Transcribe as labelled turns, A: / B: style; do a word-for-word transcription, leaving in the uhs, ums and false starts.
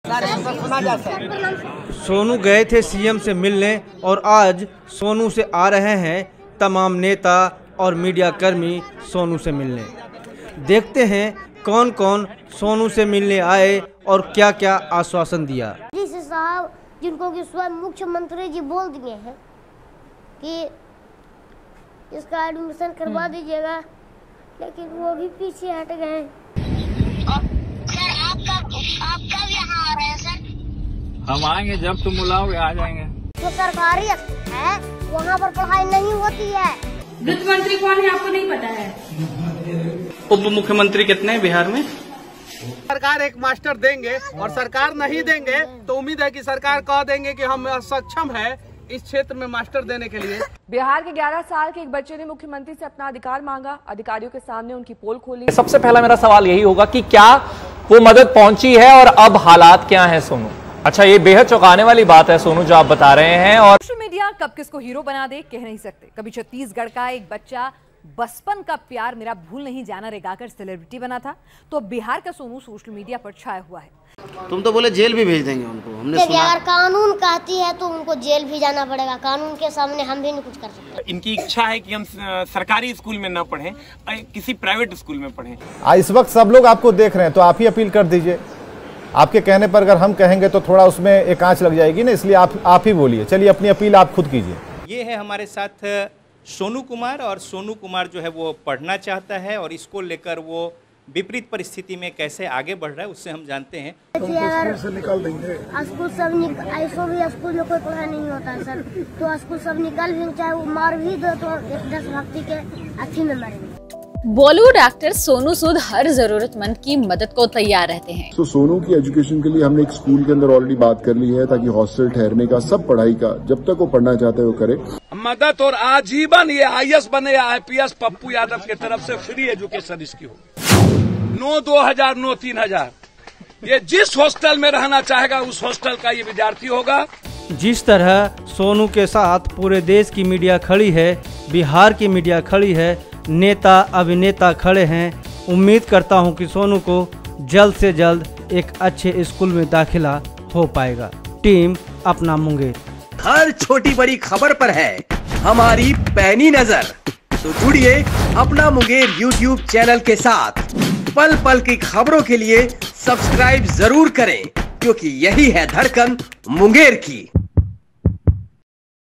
A: सोनू गए थे सीएम से मिलने और आज सोनू से आ रहे हैं तमाम नेता और मीडिया कर्मी सोनू से मिलने। देखते हैं कौन कौन सोनू से मिलने आए और क्या क्या आश्वासन दिया।
B: जी साहब, जिनको कि स्वयं मुख्यमंत्री जी बोल दिए हैं कि इसका एडमिशन करवा दीजिएगा, लेकिन वो भी पीछे हट गए। सर आप कब आप कब यहाँ आ रहे हैं सर?
C: हम आएंगे जब तुम बुलाओगे, आ जाएंगे।
B: जो सरकारी है वहाँ पर पढ़ाई नहीं होती है।
D: वित्त मंत्री कौन है आपको नहीं पता है?
E: उप मुख्यमंत्री कितने हैं बिहार में?
F: सरकार एक मास्टर देंगे और सरकार नहीं देंगे तो उम्मीद है कि सरकार कह देंगे कि हम सक्षम है इस क्षेत्र में मास्टर देने के लिए।
G: बिहार के ग्यारह साल के एक बच्चे ने मुख्यमंत्री से अपना अधिकार मांगा। अधिकारियों के सामने उनकी पोल खोली।
H: सबसे पहला मेरा सवाल यही होगा कि क्या वो मदद पहुंची है और अब हालात क्या हैं सोनू? अच्छा, ये बेहद चौंकाने वाली बात है सोनू जो आप बता रहे हैं। और
G: सोशल मीडिया कब किसको हीरो बना दे कह नहीं सकते। कभी छत्तीसगढ़ का एक बच्चा बचपन का प्यार मेरा भूल नहीं जाना रे गाकर सेलिब्रिटी बना था, तो बिहार का सोनू सोशल मीडिया पर छाया हुआ है।
E: तुम तो बोले जेल भी भेज देंगे उनको, हमने सुना।
B: अगर कानून कहती है तो उनको जेल भी जाना पड़ेगा। कानून के सामने हम भी नहीं कुछ कर सकते।
C: इनकी इच्छा है कि हम सरकारी स्कूल में न पढ़ें, किसी प्राइवेट स्कूल में पढ़ें।
I: इस वक्त सब लोग आपको देख रहे हैं तो आप ही अपील कर दीजिए। आपके कहने पर अगर हम कहेंगे तो थोड़ा उसमें एक आंच लग जाएगी ना, इसलिए आप आप ही बोलिए। चलिए अपनी अपील आप खुद कीजिए।
J: ये है हमारे साथ सोनू कुमार, और सोनू कुमार जो है वो पढ़ना चाहता है और इसको लेकर वो विपरीत परिस्थिति में कैसे आगे बढ़ रहा है उससे हम जानते हैं।
B: स्कूल से निकाल देंगे। स्कूल सब निकल, ऐसा भी स्कूल में कोई पढ़ाई नहीं होता है सर, तो स्कूल सब निकाल भी, चाहे वो मार भी दो तो एक देशभक्ति के अच्छी में मरेंगे।
K: बॉलीवुड एक्टर सोनू सूद हर जरूरतमंद की मदद को तैयार रहते हैं।
L: तो सोनू की एजुकेशन के लिए हमने एक स्कूल के अंदर ऑलरेडी बात कर ली है, ताकि हॉस्टल ठहरने का, सब पढ़ाई का, जब तक वो पढ़ना चाहते हैं वो करे।
C: मदद और आजीवन ये आई ए एस बने या I P S Pappu Yadav की तरफ से फ्री एजुकेशन इसकी हो। नो दो हजार नो तीन हजार ये जिस हॉस्टल में रहना चाहेगा उस हॉस्टल का ये विद्यार्थी होगा।
A: जिस तरह सोनू के साथ पूरे देश की मीडिया खड़ी है, बिहार की मीडिया खड़ी है, नेता अभिनेता खड़े हैं, उम्मीद करता हूं कि सोनू को जल्द से जल्द एक अच्छे स्कूल में दाखिला हो पाएगा। टीम अपना मुंगेर।
M: हर छोटी बड़ी खबर पर है हमारी पैनी नजर, तो जुड़िए अपना मुंगेर यूट्यूब चैनल के साथ। पल पल की खबरों के लिए सब्सक्राइब जरूर करें, क्योंकि यही है धड़कन मुंगेर की।